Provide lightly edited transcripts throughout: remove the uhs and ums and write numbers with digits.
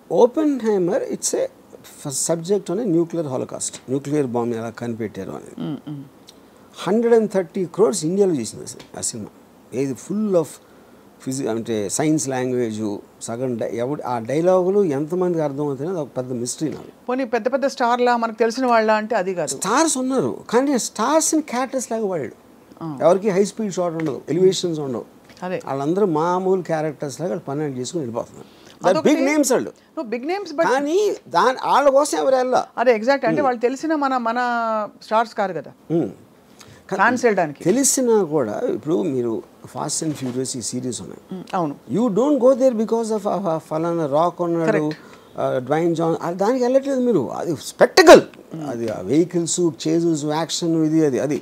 Oppenheimer it's a subject on nuclear holocaust, nuclear bomb ఎలా కనిపెట్టారు అనేది. 130 crores ఇండియాలో చేసింది ఆ సినిమా. ఏది ఫుల్ ఆఫ్ అంటే సైన్స్ లాంగ్వేజ్, సగం ఆ డైలాగులు ఎంతమందికి అర్థమవుతాయో అది ఒక పెద్ద మిస్టరీ నాకు. పోనీ పెద్ద పెద్ద స్టార్లా మనకు తెలిసిన వాళ్ళ అంటే అది కాదు. స్టార్స్ ఉన్నారు కానీ స్టార్స్ని క్యారెక్టర్స్ లాగా వాడాడు. ఎవరికి హై స్పీడ్ షాట్ ఉండదు, ఎలివేషన్స్ ఉండవు, వాళ్ళందరూ మామూలు క్యారెక్టర్స్ లాగా పని చేసుకుని వెళ్ళిపోతున్నారు. బిగ్ నేమ్స్ వాళ్ళు, బిగ్ నేమ్స్, కానీ వాళ్ళ కోసం ఎవరు వెళ్ళా. అదే ఎగ్జాక్ట్, అంటే వాళ్ళు తెలిసిన మన స్టార్స్ కాదు కదా ఫ్యాన్స్ వెళ్ళడానికి. తెలిసినా కూడా ఇప్పుడు మీరు ఫాస్ట్ అండ్ ఫ్యూరియస్ ఈ సిరీస్ ఉన్నాయి, అవును, you don't go there because of ఫలానా రాక్ ఉన్నాడు, డ్వైన్ జాన్, దానికి వెళ్ళట్లేదు మీరు. అది స్పెక్టకల్, అది వెహికల్స్, చేజెస్, యాక్షన్, ఇది అది.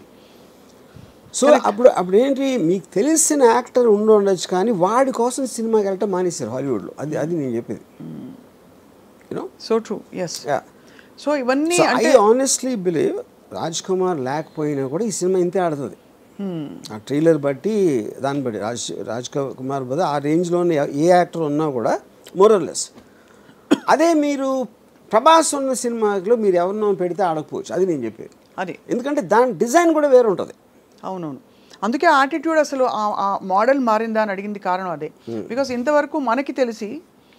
సో అప్పుడు ఏంటి, మీకు తెలిసిన యాక్టర్ ఉండొచ్చు కానీ వాడి కోసం సినిమాకి వెళ్ళటం మానేశారు హాలీవుడ్లో. అది నేను చెప్పేది. You know, so true, yes. So ఇవన్నీ I honestly believe Raj Kumar లేకపోయినా కూడా ఈ సినిమా ఇంతే ఆడుతుంది. ఆ ట్రైలర్ బట్టి దాన్ని బట్టి రాజ్ కుమార్ బదులు ఆ రేంజ్లోనే ఏ యాక్టర్ ఉన్నా కూడా మోరల్లెస్. అదే మీరు ప్రభాస్ ఉన్న సినిమాలో మీరు ఎవరినో పెడితే ఆడకపోవచ్చు, అది నేను చెప్పేది. అది ఎందుకంటే దాని డిజైన్ కూడా వేరే ఉంటుంది. అవునవును, అందుకే ఆటిట్యూడ్ అసలు ఆ మోడల్ మారిందా అని అడిగింది కారణం అదే. బికాస్ ఇంతవరకు మనకి తెలిసి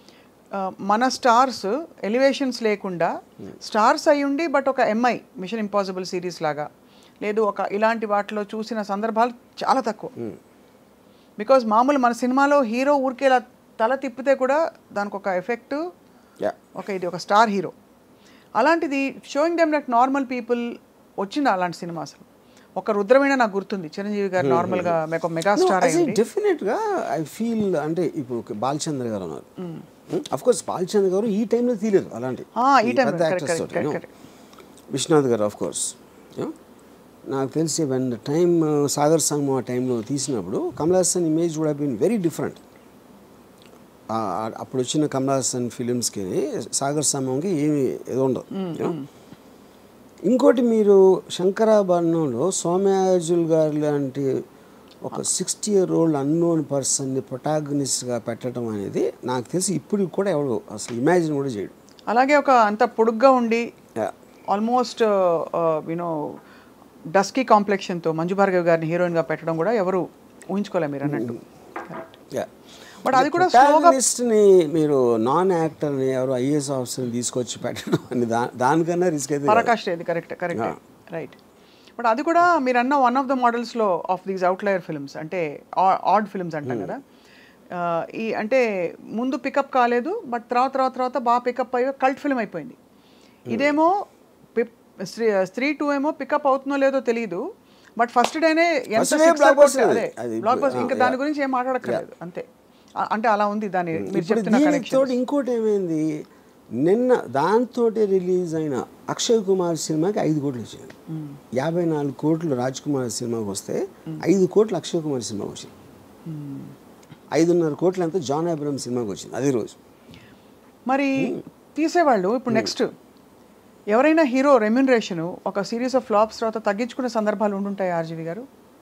మన స్టార్స్ ఎలివేషన్స్ లేకుండా స్టార్స్ అయి ఉండి బట్ ఒక ఎంఐ మిషన్ ఇంపాసిబుల్ సిరీస్ లాగా లేదు ఒక ఇలాంటి వాటిలో చూసిన సందర్భాలు చాలా తక్కువ. బికాజ్ మామూలు మన సినిమాలో హీరో ఊరికేలా తల తిప్పితే కూడా దానికి ఒక ఎఫెక్ట్, ఇది ఒక స్టార్ హీరో. అలాంటిది showing them that normal people వచ్చింది అలాంటి సినిమా. అసలు ఒక రుద్రమైన నాకు గుర్తుంది, చిరంజీవి గారు నార్మల్గా మెగా స్టార్ అయింది. డెఫినెట్గా ఐ ఫీల్ అంటే ఇప్పుడు బాలచంద్ర గారు ఉన్నారు, అఫ్ కోర్స్ బాలచంద్ర గారు ఈ టైంలో తీయలేదు అలాంటి పెద్ద యాక్టర్స్ తోటి. విశ్వనాథ్ గారు ఆఫ్ కోర్స్. నాకు తెలిసి వెన్ టైమ్ సాగర్ సంగమం ఆ టైంలో తీసినప్పుడు Kamal Haasan image would have been very different. అప్పుడు వచ్చిన కమల్ హాసన్ ఫిలిమ్స్కి సాగర్ సంగమంకి ఏమి ఏదో ఉండదు. ఇంకోటి మీరు శంకరాభరణంలో సోమయాజుల్ గారు లాంటి ఒక 60-year-old అన్నోన్ పర్సన్ని ప్రొటాగనిస్ట్గా పెట్టడం అనేది నాకు తెలిసి ఇప్పుడు కూడా ఎవరు అసలు ఇమాజిన్ కూడా చేయడు. అలాగే ఒక అంత పొడుగ్గా ఉండి ఆల్మోస్ట్ యూనో డస్కీ కాంప్లెక్షన్తో మంజు భార్గవ్ గారిని హీరోయిన్గా పెట్టడం కూడా ఎవరు ఊహించుకోలేరు మీరు అన్నట్టు. బట్ అది కూడా ప్రొటాగనిస్ట్ని మీరు నాన్ యాక్టర్ని ఎవరు ఐఏఎస్ ఆఫీసర్ని తీసుకొచ్చి పెట్టడం అని దానికన్నా రిస్క్ అయితే పరాకాష్ట. ఇది కరెక్ట్ రైట్. బట్ అది కూడా మీరు అన్న వన్ ఆఫ్ ద మోడల్స్లో ఆఫ్ దీస్ అవుట్లయర్ ఫిల్మ్స్, అంటే ఆడ్ ఫిల్మ్స్ అంటాం కదా. ఈ అంటే ముందు పికప్ కాలేదు బట్ తర్వాత బాగా పికప్ అయ్యి కల్ట్ ఫిల్మ్ అయిపోయింది. ఇదేమో స్త్రీ 2 ఏమో పికప్ అవుతుందో లేదో తెలియదు బట్ ఫస్ట్ డేనే బ్లాక్ బస్టర్, ఇంకా దాని గురించి ఏం మాట్లాడక్కర్లేదు అంతే. అంటే అలా ఉంది దాని మీరు చెప్తున్న కనెక్షన్. ఇంకోటి ఏమైంది, నిన్న దాంతో రిలీజ్ అయిన అక్షయ్ కుమార్ సినిమాకి 5 కోట్లు వచ్చింది. 54 కోట్లు రాజ్ కుమార్ సినిమాకి వస్తే 5 కోట్లు అక్షయ్ కుమార్ సినిమాకి వచ్చింది. 5.5 కోట్లు అంతా జాన్ అబ్రహం సినిమాకి వచ్చింది అదే రోజు. మరి తీసేవాళ్ళు ఇప్పుడు నెక్స్ట్ ఎవరైనా హీరో రెమ్యూనరేషన్ ఒక సిరీస్ ఆఫ్ ఫ్లాప్స్ తర్వాత తగ్గించుకునే సందర్భాలు ఉండుంటాయి RGV garu?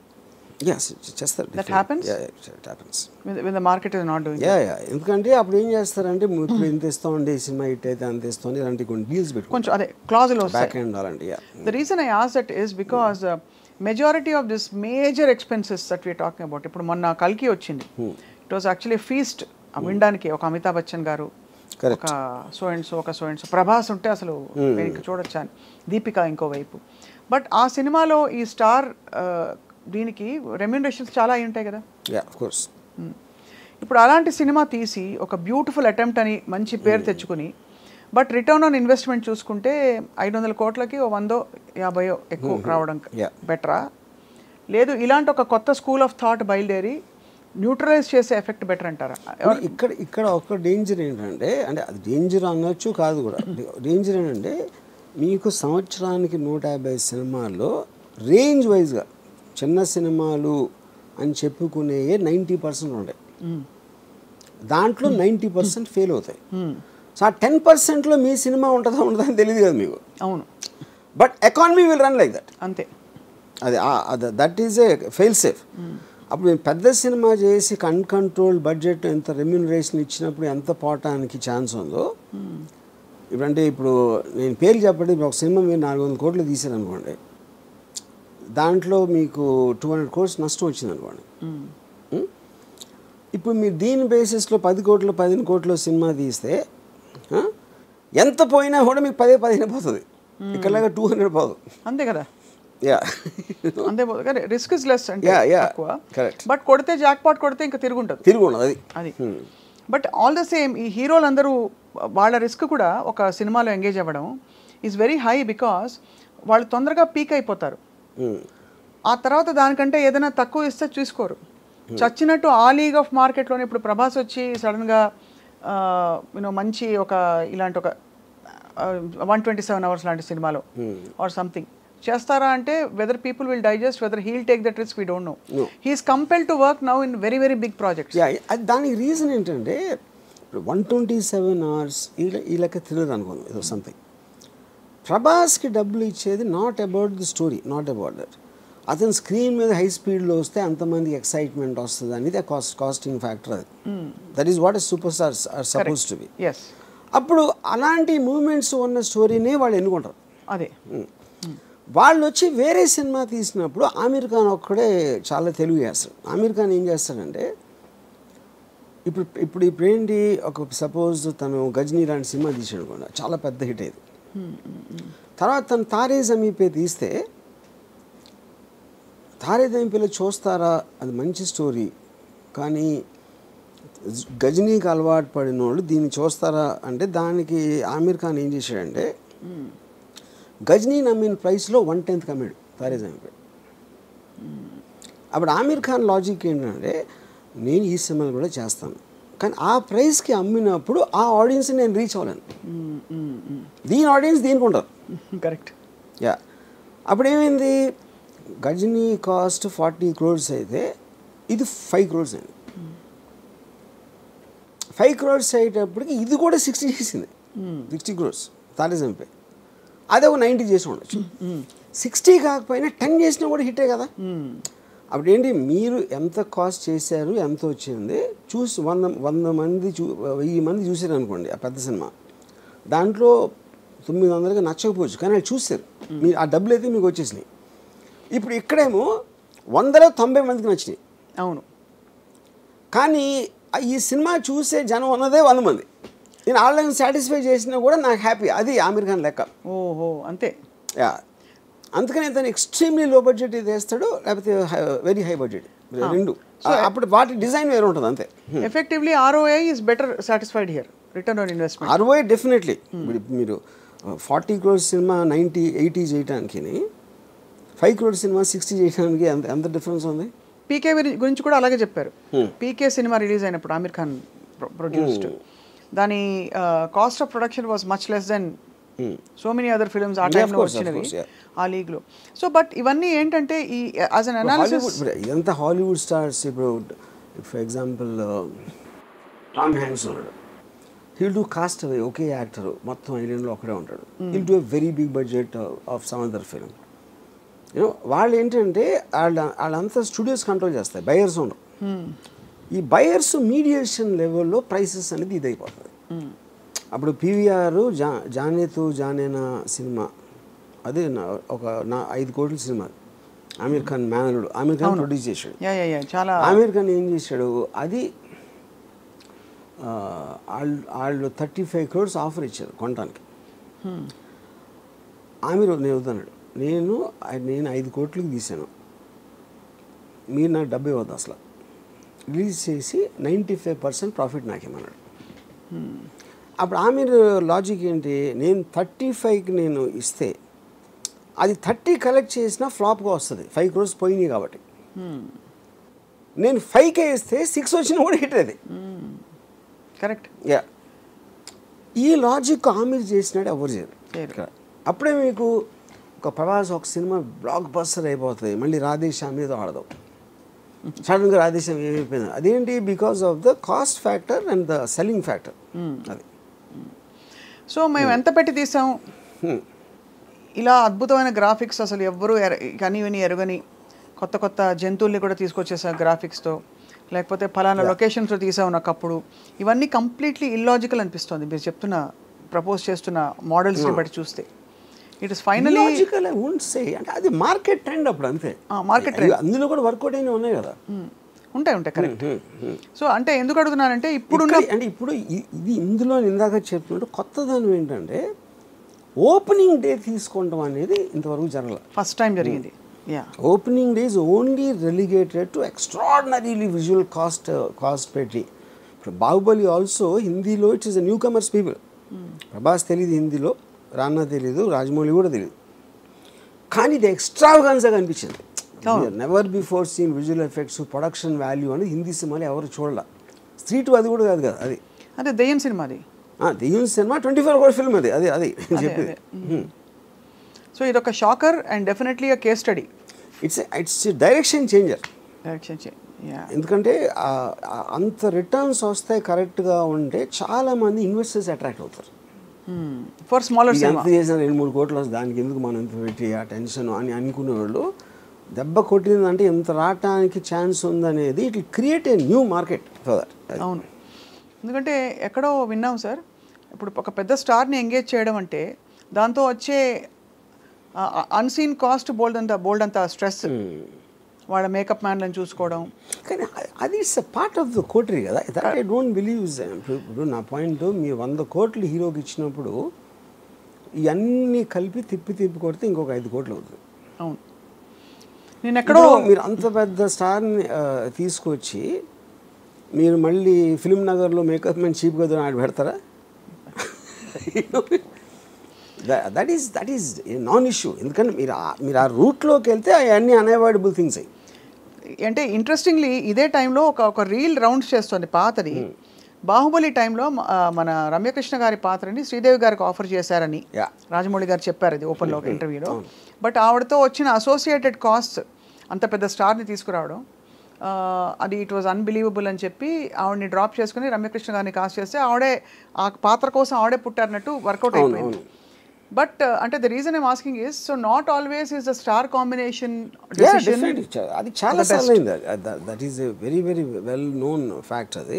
That happens? Yeah, it happens. When the market is not doing ఎందుకంటే అప్పుడు ఏం చేస్తారంటే ఇప్పుడు ఇంత ఇస్తామండి సినిమా హిట్ అయితే అంత ఇస్తామని ఇలాంటి కొన్ని డీల్స్ పెట్టుకుంటారు, కొంచెం అదే క్లాజులు వస్తాయి బ్యాక్ ఎండ్ అలాంటి. The reason I asked that is because majority of this major expenses that we are talking about, ఇప్పుడు మొన్న కల్కి వచ్చింది, ఇట్ వాజ్ యాక్చువల్లీ ఫీస్ట్. వినడానికి ఒక అమితాబ్ బచ్చన్ గారు, ఒక సో అండ్ సో ప్రభాస్ ఉంటే అసలు చూడొచ్చా అని, దీపిక ఇంకోవైపు. బట్ ఆ సినిమాలో ఈ స్టార్ దీనికి రెమ్యూనరేషన్స్ చాలా అయి ఉంటాయి కదా. ఇప్పుడు అలాంటి సినిమా తీసి ఒక బ్యూటిఫుల్ అటెంప్ట్ అని మంచి పేరు తెచ్చుకుని బట్ రిటర్న్ ఆన్ ఇన్వెస్ట్మెంట్ చూసుకుంటే 500 కోట్లకి 100-50 ఎక్కువ రావడం బెటరా, లేదు ఇలాంటి ఒక కొత్త స్కూల్ ఆఫ్ థాట్ బయలుదేరి న్యూట్రలైజ్ చేసే ఎఫెక్ట్ బెటర్ అంటారా? ఇక్కడ ఒక డేంజర్ ఏంటంటే, అంటే అది డేంజర్ అనొచ్చు కాదు కూడా, డేంజర్ ఏంటంటే మీకు సంవత్సరానికి 150 సినిమాల్లో రేంజ్ వైజ్గా చిన్న సినిమాలు అని చెప్పుకునే 90% ఉంటాయి, దాంట్లో 90% ఫెయిల్ అవుతాయి. సో ఆ 10%లో మీ సినిమా ఉంటుందా అని తెలియదు కదా మీకు. అవును, but economy will run like that. అంతే, అది that is a fail safe. అప్పుడు మేము పెద్ద సినిమా చేసి అన్కంట్రోల్డ్ బడ్జెట్ ఎంత రెమ్యూనరేషన్ ఇచ్చినప్పుడు ఎంత పోవటానికి ఛాన్స్ ఉందో ఇప్పుడంటే ఇప్పుడు నేను పేరు చెప్పండి, ఇప్పుడు ఒక సినిమా మీరు 400 కోట్లు తీసారనుకోండి, దాంట్లో మీకు 200 crores నష్టం వచ్చిందనుకోండి. ఇప్పుడు మీరు దీని బేసిస్లో 10 కోట్లు 15 కోట్ల సినిమా తీస్తే ఎంత పోయినా కూడా మీకు 10-15 పోతుంది, ఇక్కడలాగా 200 పోదు. అంతే కదా. యా అంతే పోదు, రిస్క్ ఇస్ లెస్ అంటే ఎక్కువ. కరెక్ట్. బట్ కొడితే జాక్ పాట్ కొడితే ఇంకా తిరుగుంటుంది అది. బట్ ఆల్ ద సేమ్ ఈ హీరోలందరూ వాళ్ళ రిస్క్ కూడా ఒక సినిమాలో ఎంగేజ్ అవ్వడం ఈజ్ వెరీ హై, బికాస్ వాళ్ళు తొందరగా పీక్ అయిపోతారు. ఆ తర్వాత దానికంటే ఏదైనా తక్కువ ఇస్తే చూసుకోరు. చచ్చినట్టు ఆ లీగ్ ఆఫ్ మార్కెట్లోనే ఇప్పుడు ప్రభాస్ వచ్చి సడన్గా మంచి ఒక ఇలాంటి ఒక 127 hours లాంటి సినిమాలో ఆర్ సంథింగ్ చేస్తారా అంటే whether people will digest, whether he'll take that risk we don't know. He's compel to work now in very very big projects. దానికి రీజన్ ఏంటంటే 127 hours ఈ లెక్క థ్రిల్లర్ అనుకుందాం ఏదో సంథింగ్. ప్రభాస్కి డబ్బులు ఇచ్చేది not about the story, not about that. అతను స్క్రీన్ మీద హై స్పీడ్లో వస్తే అంతమంది ఎక్సైట్మెంట్ వస్తుంది అనేది కాస్టింగ్ ఫ్యాక్టర్. అది that is what super stars are suppose to be. అప్పుడు అలాంటి మూమెంట్స్ ఉన్న స్టోరీనే వాళ్ళు ఎన్నుకుంటారు. అదే వాళ్ళు వచ్చి వేరే సినిమా తీసినప్పుడు ఆమీర్ ఖాన్ ఒక్కడే చాలా తెలుగు చేస్తాడు. ఆమీర్ ఖాన్ ఏం చేస్తాడంటే ఇప్పుడు ఏంటి, ఒక సపోజ్ తను గజనీ లాంటి సినిమా తీసాడు కూడా, చాలా పెద్ద హిట్ అయ్యేది. తర్వాత తను తారే జమీన్ పే తీస్తే తారే జమీన్ పేలో చూస్తారా, అది మంచి స్టోరీ, కానీ గజనీకి అలవాటు పడిన వాళ్ళు దీన్ని చూస్తారా అంటే దానికి ఆమీర్ ఖాన్ ఏం చేశాడంటే గజనీ నమ్మిన ప్రైస్లో 1/10 కమ్మాడు తారే జమీన్ పే. అప్పుడు ఆమీర్ ఖాన్ లాజిక్ ఏంటంటే నేను ఈ సినిమాలు కూడా చేస్తాను, కానీ ఆ ప్రైస్కి అమ్మినప్పుడు ఆ ఆడియన్స్ని నేను రీచ్ అవ్వలేను, దీని ఆడియన్స్ దీనికి ఉంటారు. కరెక్ట్. యా అప్పుడు ఏమైంది, గజనీ కాస్ట్ 40 crores అయితే ఇది 5 crores అయింది. 5 crores అయ్యేటప్పటికి ఇది కూడా 60 చేసింది, 60 crores తారే జమీన్ పే. అదే ఒక 90 చేసి ఉండొచ్చు. 60 కాకపోయినా 10 చేసినా కూడా హిట్టే కదా. అప్పుడు ఏంటి, మీరు ఎంత కాస్ట్ చేశారు, ఎంత వచ్చింది చూసి 100 మంది 1000 మంది చూసారు అనుకోండి ఆ పెద్ద సినిమా, దాంట్లో 900కి నచ్చకపోవచ్చు, కానీ వాళ్ళు చూసారు, మీరు ఆ డబ్బులు అయితే మీకు వచ్చేసినాయి. ఇప్పుడు ఇక్కడేమో 100లో 90 మందికి నచ్చినాయి. అవును, కానీ ఈ సినిమా చూసే జనం ఉన్నదే 100 మంది. నేను ఆన్లైన్ సాటిస్ఫై చేసినా కూడా నాకు హ్యాపీ, అది ఆమీర్ ఖాన్ లెక్క. ఓహో అంతే. యా అందుకని తను ఎక్స్ట్రీమ్లీ లో బడ్జెట్ ఇది వేస్తాడు, లేకపోతే వెరీ హై బడ్జెట్, రెండు. అప్పుడు వాటి డిజైన్ వేరే ఉంటుంది అంతే. Effectively ROI is better satisfied here, return on investment. ROI definitely. మీరు 40 crores సినిమా 90-80 చేయడానికి, 5 crores సినిమా 60 చేయడానికి ఎంత డిఫరెన్స్ ఉంది. పీకే గురించి కూడా అలాగే చెప్పారు. పీకే సినిమా రిలీజ్ అయినప్పుడు ఆమీర్ ఖాన్ ప్రొడ్యూస్డ్, దాని cost of production was much less than so many other films ఆ టైంలో వచ్చినవి ఆ లీగ్లో. సో బట్ ఇవన్నీ ఏంటంటే ఈ యాజ్ అన్ అనాలిసిస్ ఇదంతా హాలీవుడ్ స్టార్స్. ఇప్పుడు ఫర్ ఎగ్జాంపుల్ టామ్ హ్యాంక్స్ ఉన్నాడు, హీల్ డూ కాస్ట్ అవే, ఒకే యాక్టర్ మొత్తం ఐలాండ్లో ఒకడే ఉంటాడు, he'll do a very big budget of some other film. వాళ్ళు ఏంటంటే వాళ్ళంతా స్టూడియోస్ కంట్రోల్ చేస్తాయి, బయర్స్ ఉండరు. ఈ బయర్స్ మీడియేషన్ లెవెల్లో ప్రైసెస్ అనేది ఇది అయిపోతుంది. అప్పుడు PVR జానేతు జానేనా సినిమా, అదే ఒక 5 కోట్ల సినిమా, ఆమీర్ ఖాన్ మేనలుడు, ఆమీర్ ఖాన్ ప్రొడ్యూస్ చేశాడు. ఆమీర్ ఖాన్ ఏం చేశాడు, అది వాళ్ళు 35 crores ఆఫర్ ఇచ్చారు కొనడానికి. ఆమీర్ నేను వద్దన్నాడు, నేను 5 కోట్లకి తీశాను, మీరు నాకు 70 ఇవ్వద్దు అసలు, రిలీజ్ చేసి 95% ప్రాఫిట్ నాకేమన్నాడు. అప్పుడు ఆమీర్ లాజిక్ ఏంటి, నేను 35కి నేను ఇస్తే అది 30 కలెక్ట్ చేసినా ఫ్లాప్గా వస్తుంది, 5 crores పోయినాయి కాబట్టి. నేను 5K ఇస్తే 6 వచ్చినా కూడా హిట్ అది. కరెక్ట్. యా ఈ లాజిక్ ఆమీర్ చేసినాడు, ఎవరు చేయరు. అప్పుడే మీకు ఒక ప్రభాస్ ఒక సినిమా బ్లాక్ బస్టర్ అయిపోతుంది, మళ్ళీ రాధేశ్యామ్ మీద ఆడదాం, సడన్గా రాధేశ్యామ్ ఏమైపోయింది, అదేంటి, because of the cost factor and the selling factor. అది సో మేము ఎంత పెట్టి తీసాం, ఇలా అద్భుతమైన గ్రాఫిక్స్, అసలు ఎవ్వరూ కనివిని ఎరుగని కొత్త కొత్త జంతువుల్ని కూడా తీసుకొచ్చేసారు గ్రాఫిక్స్తో, లేకపోతే ఫలానా లొకేషన్స్లో తీసాం ఒకప్పుడు. ఇవన్నీ కంప్లీట్లీ ఇల్లాజికల్ అనిపిస్తుంది మీరు చెప్తున్న ప్రపోజ్ చేస్తున్న మోడల్స్ని బట్టి చూస్తే. It is finally logical I won't say, అంటే అది మార్కెట్ ట్రెండ్ అప్పుడు అంతే. మార్కెట్ ట్రెండ్ అందులో కూడా వర్కౌట్ అయినా ఉన్నాయి కదా. ఉంటాయి కరెక్ట్. సో అంటే ఎందుకు అడుగుతున్నానంటే ఇప్పుడు అంటే ఇప్పుడు ఇది ఇందులో ఇందాక చెప్పినట్టు కొత్త దాని ఏంటంటే ఓపెనింగ్ డే తీసుకోవడం అనేది ఇంతవరకు జరగలేదు. ఫస్ట్ టైం జరిగింది. Opening day is only relegated to extraordinarily visual cost పెట్టి. ఇప్పుడు బాహుబలి ఆల్సో హిందీలో it's is newcomers people. Prabhas తెలియదు హిందీలో, రానా తెలియదు, రాజమౌళి కూడా తెలియదు, కానీ ఇది ఎక్స్ట్రావగాన్స్గా కనిపించింది. Never before seen visual effects, production value అనేది హిందీ సినిమాలు ఎవరు చూడాల. స్ట్రీట్ అది కూడా కాదు కదా, అది అదే దెయ్యం సినిమాది. దెయ్యం సినిమా 24 hour ఫిల్మ్ అది అది అది చెప్పేది. సో ఇది ఒక shocker and definitely a case study. It's direction changer. ఎందుకంటే అంత రిటర్న్స్ వస్తాయి కరెక్ట్గా ఉంటే చాలామంది ఇన్వెస్టర్స్ అట్రాక్ట్ అవుతారు. ఫర్ స్మాలర్ ఎంత చేసిన 2-3 కోట్లు వస్తుంది, దానికి ఎందుకు మనం ఎంత పెట్టి ఆ టెన్షన్ అని అనుకునే వాళ్ళు దెబ్బ కొట్టిందంటే ఎంత రావటానికి ఛాన్స్ ఉందనేది it will create a new market for that. అవును, ఎందుకంటే ఎక్కడో విన్నాం సార్, ఇప్పుడు ఒక పెద్ద స్టార్ని ఎంగేజ్ చేయడం అంటే దాంతో వచ్చే అన్సీన్ కాస్ట్ బోల్డ్ అంత స్ట్రెస్, వాళ్ళ మేకప్ మ్యాన్లను చూసుకోవడం. కానీ అది it's part of the coterie కదా. That I don't believe. ఇప్పుడు నా పాయింట్, మీ 100 కోట్లు హీరోకి ఇచ్చినప్పుడు ఇవన్నీ కలిపి తిప్పి కొడితే ఇంకొక 5 కోట్లు అవుతుంది. అవును, నేను ఎక్కడో మీరు అంత పెద్ద స్టార్ని తీసుకొచ్చి మీరు మళ్ళీ ఫిల్మ్ నగర్లో మేకప్ మ్యాన్ చీప్గా ఆడ పెడతారా? That is non issue. ఎందుకంటే మీరు ఆ రూట్లోకి వెళ్తే అవన్నీ అన్అవాయిడబుల్ థింగ్స్ అయ్యి. అంటే ఇంట్రెస్టింగ్లీ ఇదే టైంలో ఒక రీల్ రౌండ్స్ చేస్తుంది పాతది. బాహుబలి టైంలో మన రమ్యకృష్ణ గారి పాత్రని శ్రీదేవి గారికి ఆఫర్ చేశారని రాజమౌళి గారు చెప్పారు ఇది ఓపెన్లో ఒక ఇంటర్వ్యూలో. బట్ ఆవిడతో వచ్చిన అసోసియేటెడ్ కాస్ట్, అంత పెద్ద స్టార్ని తీసుకురావడం, అది ఇట్ వాజ్ అన్బిలీవబుల్ అని చెప్పి ఆవిడని డ్రాప్ చేసుకుని రమ్యకృష్ణ గారిని కాస్ట్ చేస్తే ఆవిడే ఆ పాత్ర కోసం ఆవిడే పుట్టారన్నట్టు వర్కౌట్ అయిపోయింది. బట్ అంటే the reason I'm asking is, so not always is the star combination decision. అది చాలా సార్లు అయింది. That is a very very well known fact అది.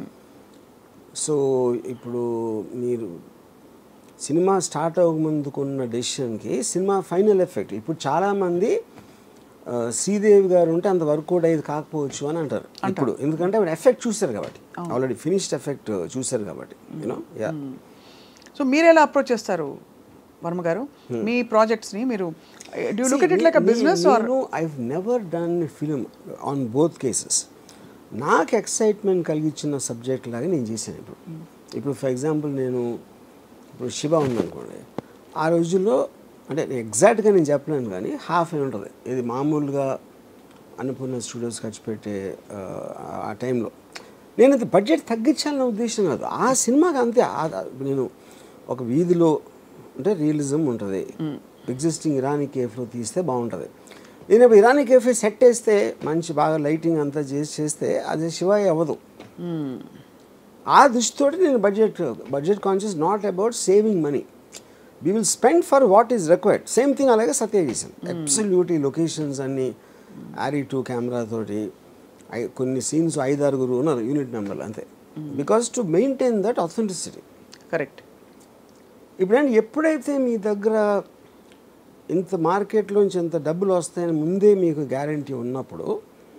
సో ఇప్పుడు మీరు సినిమా స్టార్ట్ అవ్వకముందుకున్న డెసిషన్కి సినిమా ఫైనల్ ఎఫెక్ట్, ఇప్పుడు చాలామంది శ్రీదేవి గారు ఉంటే అంత వర్కౌట్ అయ్యేది కాకపోవచ్చు అని అంటారు ఇప్పుడు. ఎందుకంటే ఆవిడ ఎఫెక్ట్ చూశారు కాబట్టి, ఆల్రెడీ ఫినిష్డ్ ఎఫెక్ట్ చూశారు కాబట్టి, యూనో. సో మీరు ఎలా అప్రోచ్ చేస్తారు వర్మ గారు మీ ప్రాజెక్ట్స్ని? మీరు do you look at it like a business or? I have never done film on both cases. నాకు ఎక్సైట్మెంట్ కలిగించిన సబ్జెక్ట్ లాగా నేను చేశాను. ఇప్పుడు ఫర్ ఎగ్జాంపుల్ నేను ఇప్పుడు శివ ఉందనుకోండి, ఆ రోజుల్లో అంటే ఎగ్జాక్ట్గా నేను చెప్పలేను కానీ హాఫ్ ఏ ఉంటుంది. ఇది మామూలుగా అన్నపూర్ణ స్టూడియోస్ ఖర్చు పెట్టే ఆ టైంలో నేను అది బడ్జెట్ తగ్గించాలన్న ఉద్దేశం కాదు. ఆ సినిమాకి అంతే. నేను ఒక వీధిలో అంటే రియలిజం ఉంటుంది, ఎగ్జిస్టింగ్ ఇరానీ కేఫ్లో తీస్తే బాగుంటుంది. నేను ఇప్పుడు ఇరానీ కేఫే సెట్ వేస్తే మంచి బాగా లైటింగ్ అంతా చేస్తే అది శివాయి అవ్వదు. ఆ దృష్టితోటి నేను budget conscious, not about saving money. We will spend for what is required. Same thing అలాగే సత్య చేశాను. అబ్సల్యూట్లీ లొకేషన్స్ అన్నీ RE2 కెమెరాతోటి, కొన్ని సీన్స్ 5-6 ఉన్నారు యూనిట్ నెంబర్లు అంతే. Because to maintain that authenticity. Correct. ఇప్పుడంటే ఎప్పుడైతే మీ దగ్గర ఇంత మార్కెట్లోంచి ఎంత డబ్బులు వస్తాయని ముందే మీకు గ్యారంటీ ఉన్నప్పుడు,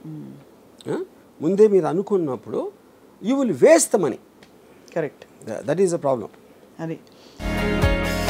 ముందే మీరు అనుకున్నప్పుడు, you will waste the money. Correct. That is the problem. అది